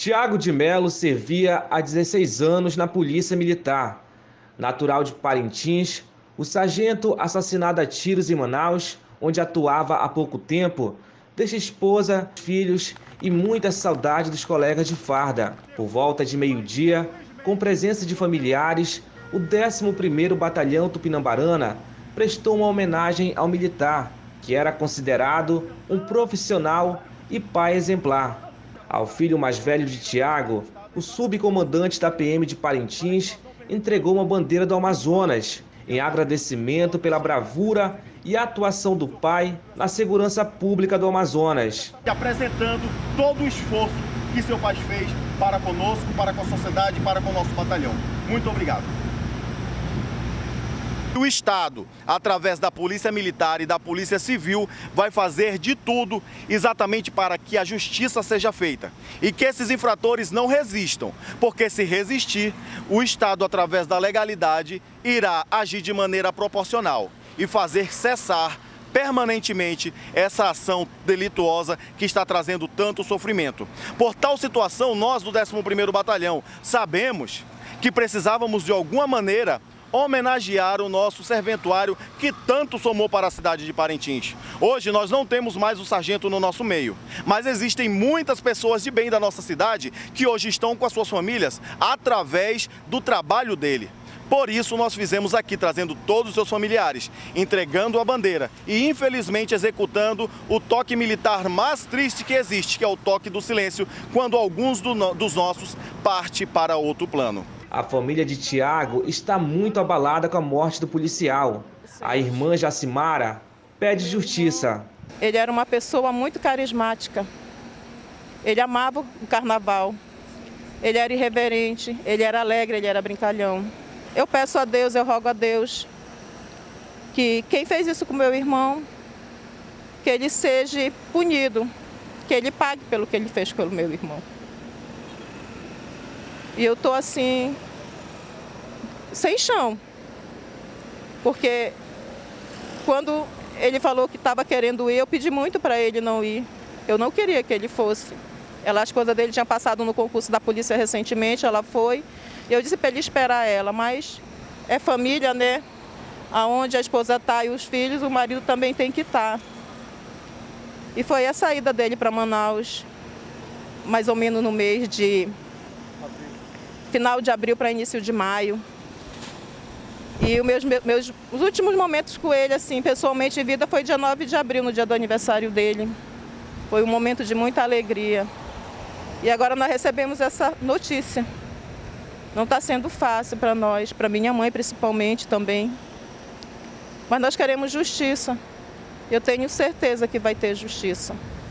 Tiago de Melo servia há 16 anos na Polícia Militar. Natural de Parintins, o sargento assassinado a tiros em Manaus, onde atuava há pouco tempo, deixa esposa, filhos e muita saudade dos colegas de farda. Por volta de meio-dia, com presença de familiares, o 11º Batalhão Tupinambarana prestou uma homenagem ao militar, que era considerado um profissional e pai exemplar. Ao filho mais velho de Tiago, o subcomandante da PM de Parintins entregou uma bandeira do Amazonas, em agradecimento pela bravura e atuação do pai na segurança pública do Amazonas. Apresentando todo o esforço que seu pai fez para conosco, para com a sociedade, para com o nosso batalhão. Muito obrigado. O Estado, através da Polícia Militar e da Polícia Civil, vai fazer de tudo exatamente para que a justiça seja feita e que esses infratores não resistam, porque se resistir, o Estado, através da legalidade, irá agir de maneira proporcional e fazer cessar permanentemente essa ação delituosa que está trazendo tanto sofrimento. Por tal situação, nós do 11º Batalhão sabemos que precisávamos de alguma maneira homenagear o nosso serventuário que tanto somou para a cidade de Parintins. Hoje nós não temos mais o sargento no nosso meio, mas existem muitas pessoas de bem da nossa cidade que hoje estão com as suas famílias através do trabalho dele. Por isso nós fizemos aqui, trazendo todos os seus familiares, entregando a bandeira e infelizmente executando o toque militar mais triste que existe, que é o toque do silêncio, quando alguns dos nossos partem para outro plano. A família de Tiago está muito abalada com a morte do policial. A irmã Jacimara pede justiça. Ele era uma pessoa muito carismática. Ele amava o carnaval. Ele era irreverente, ele era alegre, ele era brincalhão. Eu peço a Deus, eu rogo a Deus que quem fez isso com meu irmão, que ele seja punido, que ele pague pelo que ele fez pelo meu irmão. E eu estou assim, sem chão, porque quando ele falou que estava querendo ir, eu pedi muito para ele não ir. Eu não queria que ele fosse. A esposa dele tinha passado no concurso da polícia recentemente, ela foi. Eu disse para ele esperar ela, mas é família, né? Aonde a esposa está e os filhos, o marido também tem que estar. E foi a saída dele para Manaus, mais ou menos no mês de final de abril para início de maio. E os últimos momentos com ele, assim, pessoalmente em vida, foi dia 9 de abril, no dia do aniversário dele. Foi um momento de muita alegria. E agora nós recebemos essa notícia. Não está sendo fácil para nós, para minha mãe principalmente também. Mas nós queremos justiça. Eu tenho certeza que vai ter justiça.